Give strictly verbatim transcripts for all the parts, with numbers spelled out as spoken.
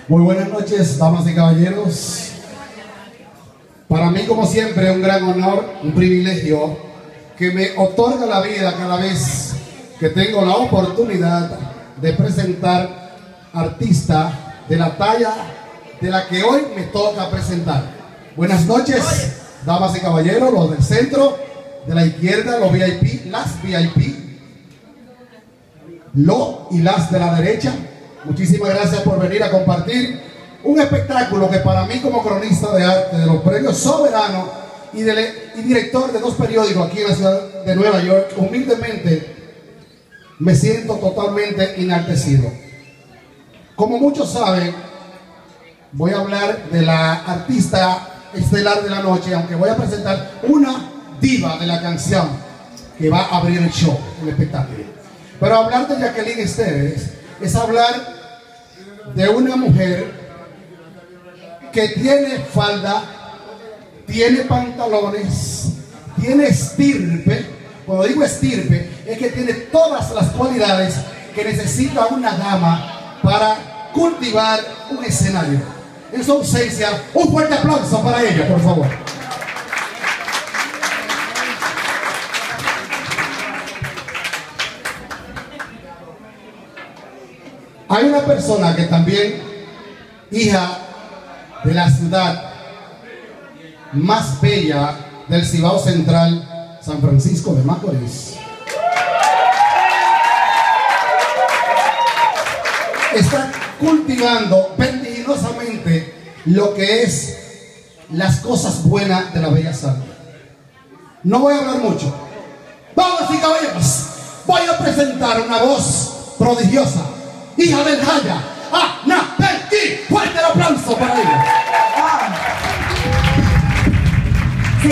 Muy buenas noches, damas y caballeros. Para mí, como siempre, es un gran honor, un privilegio que me otorga la vida cada vez que tengo la oportunidad de presentar artistas de la talla de la que hoy me toca presentar. Buenas noches, damas y caballeros, los del centro, de la izquierda, los V I P, las V I P, los y las de la derecha. Muchísimas gracias por venir a compartir un espectáculo que para mí, como cronista de arte de los premios Soberano y, de, y director de dos periódicos aquí en la ciudad de Nueva York, humildemente me siento totalmente enaltecido. Como muchos saben, voy a hablar de la artista estelar de la noche, aunque voy a presentar una diva de la canción que va a abrir el show, el espectáculo. Pero hablar de Jacqueline Esteves es hablar de una mujer que tiene falda, tiene pantalones, tiene estirpe. Cuando digo estirpe, es que tiene todas las cualidades que necesita una dama para cultivar un escenario. En su ausencia, un fuerte aplauso para ella, por favor. Hay una persona que también, hija de la ciudad más bella del Cibao Central, San Francisco de Macorís, está cultivando vertiginosamente lo que es las cosas buenas de la bella sangre. No voy a hablar mucho. Damas y caballeros, voy a presentar una voz prodigiosa, hija del Jaya, Anabel. Fuerte el aplauso para ella. Ah. Sí.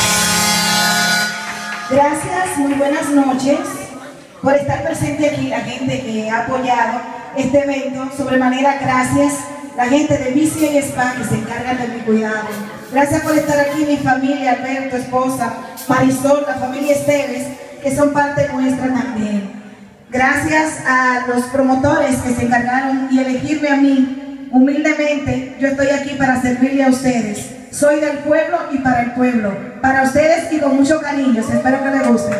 Gracias, muy buenas noches por estar presente aquí, la gente que ha apoyado este evento. Sobremanera, gracias. La gente de Bici y Spa que se encargan de mi cuidado. Gracias por estar aquí, mi familia, Alberto, esposa, Marisol, la familia Esteves, que son parte nuestra también. Gracias a los promotores que se encargaron y elegirme a mí, humildemente, yo estoy aquí para servirle a ustedes. Soy del pueblo y para el pueblo, para ustedes y con mucho cariño. Espero que les guste.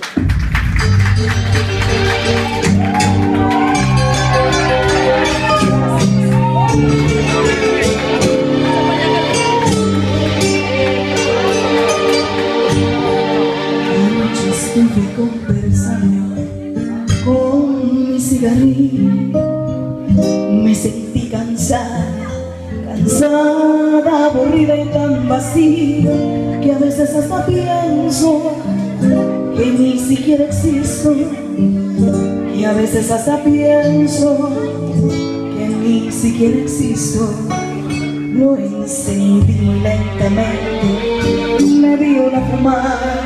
Anoche estuve conversando con mi cigarrillo, me sentí cansada, cansada, aburrida y tan vacía, que a veces hasta pienso que ni siquiera existo, y a veces hasta pienso que ni siquiera existo. Lo encendí muy lentamente, me dio la fumada,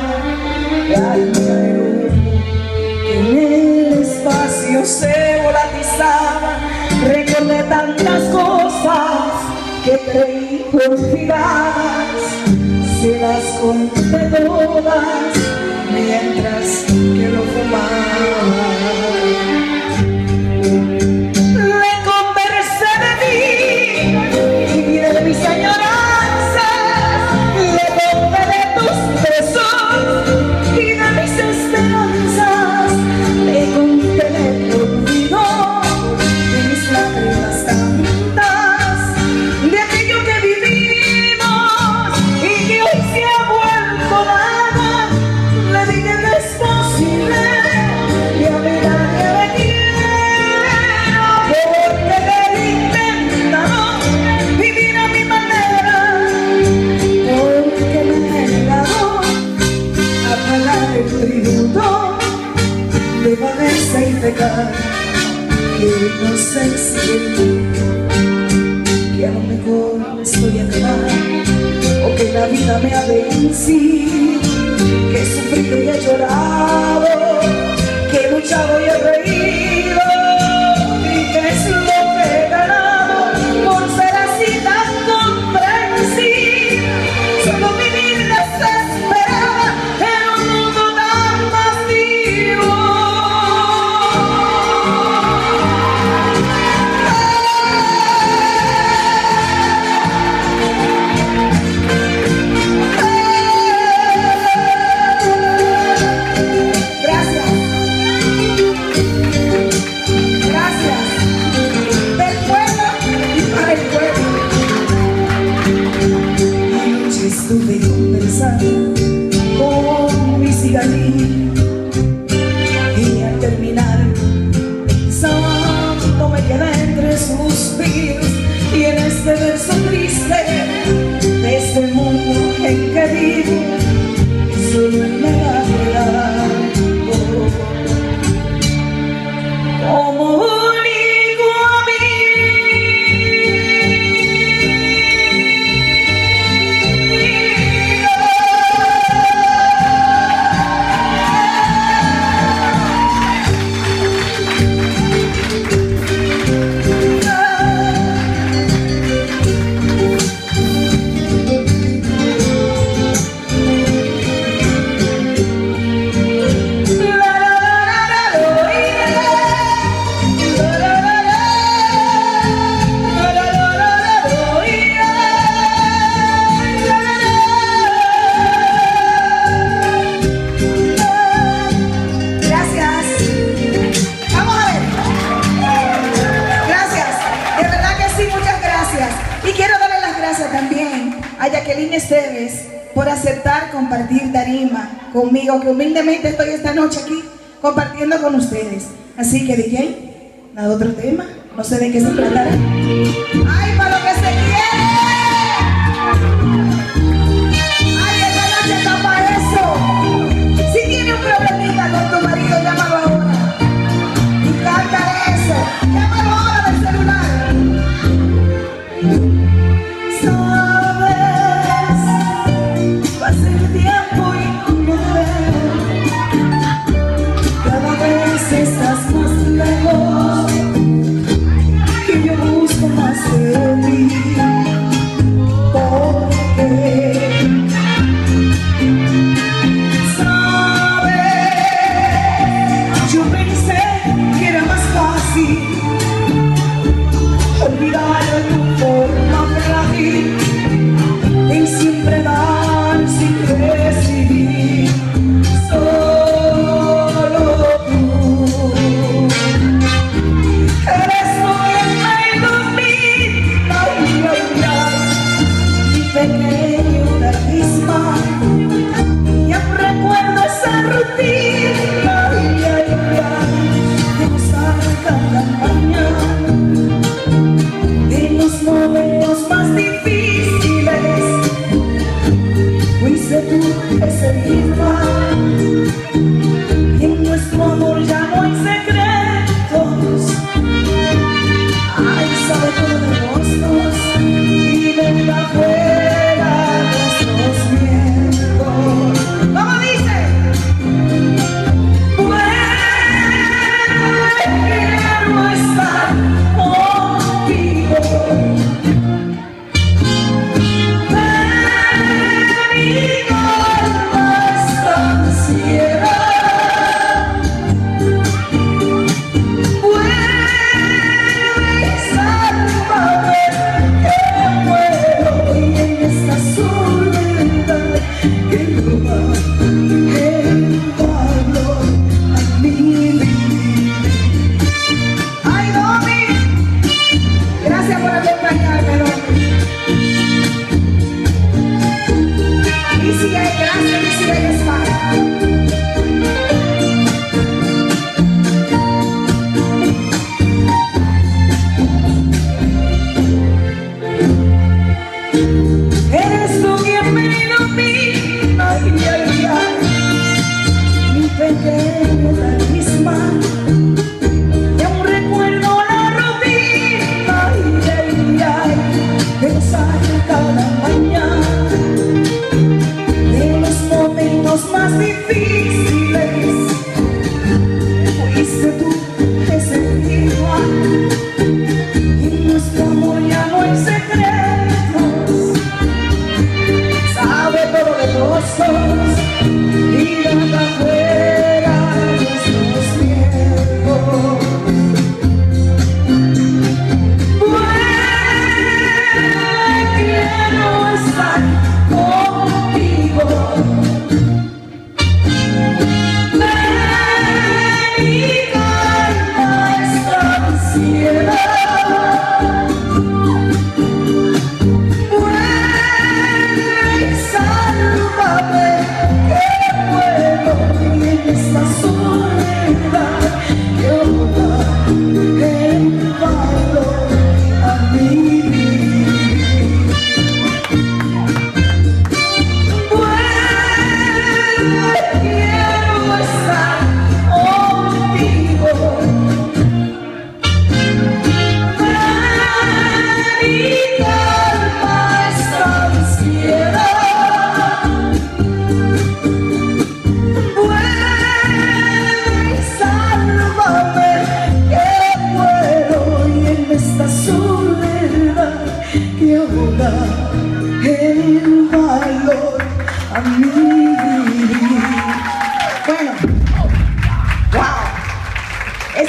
en el espacio se volatizaba. Recordé tantas cosas que creí olvidadas, se las conté todas mientras que lo fumaba. Le conversé de mí y de mis añoranzas, le conté de tus besos y de mis esperanzas, le conté de tu olvido, de mis lágrimas tantas, de aquello que vivimos y que hoy se ha vuelto nada. Le dije que es posible y a mí nadie me quiera, porque he intentado vivir a mi manera, porque me he negado a pagar el tributo de vagueza y pecar, que no sé si que a lo mejor estoy enfermada o que la vida me ha vencido, que he sufrido y he llorado, que he luchado y he reído, y que es lo que he ganado por ser así tan comprensiva. Solo vivir desesperada en un mundo tan vacío. suspiros y en este verso triste de este mundo en que vivo, solo en la verdad como único Esteves por aceptar compartir tarima conmigo, que humildemente estoy esta noche aquí compartiendo con ustedes. Así que D J, nada otro tema, no sé de qué se tratará. ¡Ay, para lo que se quiere! ¡Ay, esta noche está para eso! Si tiene un problemita con tu marido, llámalo ahora y cántale eso. Llámalo ahora del celular. Pasa el tiempo y no veo, cada vez estás más lejos y yo busco más de ti, porque sabes, yo pensé que era más fácil olvidar tu forma frágil y siempre dar sin recibir, solo tú eres lo que me ilumina, ay, ay, ay, mi pequeño carisma, y aún recuerdo esa rutina, ay, ay, ay, de usar cada mañana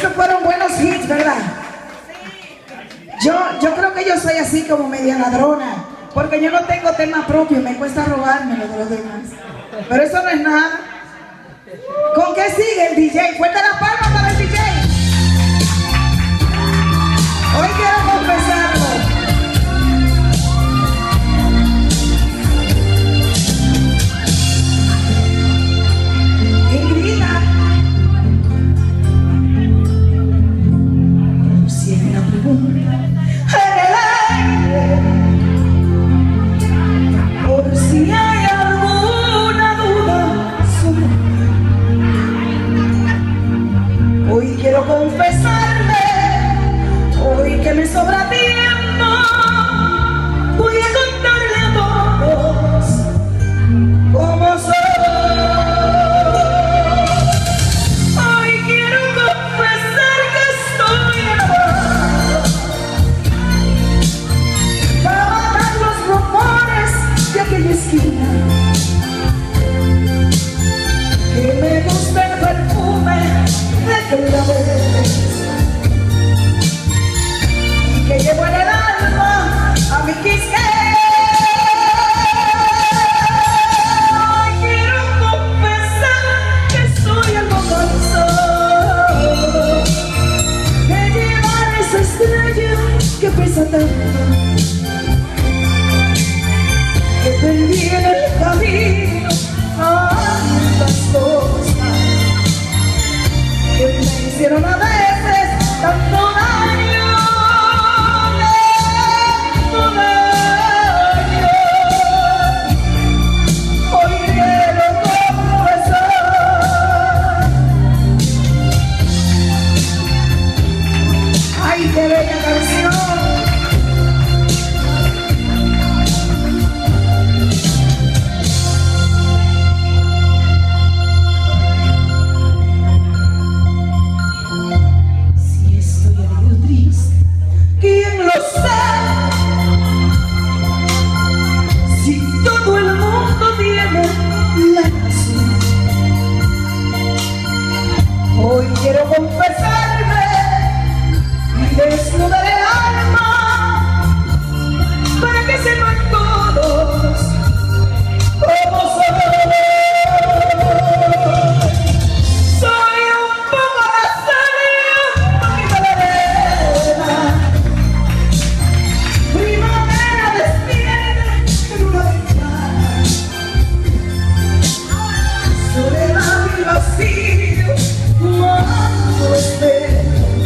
esos fueron buenos hits, ¿verdad? Yo, yo creo que yo soy así como media ladrona, porque yo no tengo tema propio y me cuesta robármelo de los demás. Pero eso no es nada. ¿Con qué sigue el D J? Fuerte la palma para el D J. Hoy quiero confesarlo. Ingrida. Si hay una pregunta en el aire, por si hay alguna duda sobre mí, hoy quiero confesarme. Hoy que me sobra tiempo, voy a contarle a todos cómo soy. Hoy quiero confesar que estoy enamorado, para matar los rumores de aquella esquina, que me gusta el perfume de claveles, que llevo en el alma a mi quisqueya. Quiero confesar que soy algo cansado de llevar esa estrella que pesa tanto, que perdí en el camino tantas cosas que me hicieron a veces tanto daño. ¡Qué bella canción! Si estoy alegre o triste, ¿quién lo sabe? Si todo el mundo tiene la razón. Hoy quiero confesarme y desnudar el alma para que sepan todos cómo soy. Soy un poco nazario, un poquito de arena, primavera despierta en una ventana, soledad y vacío cuando espero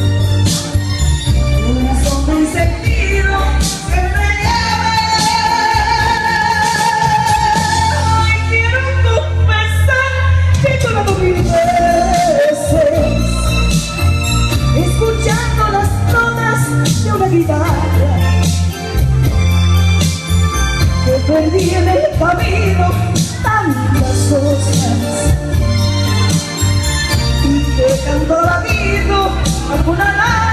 un sentido que me lleve. Hoy quiero confesar que he llorado mil veces escuchando las notas de una guitarra, que perdí en el camino tantas cosas y que canto latido alguna lágrima.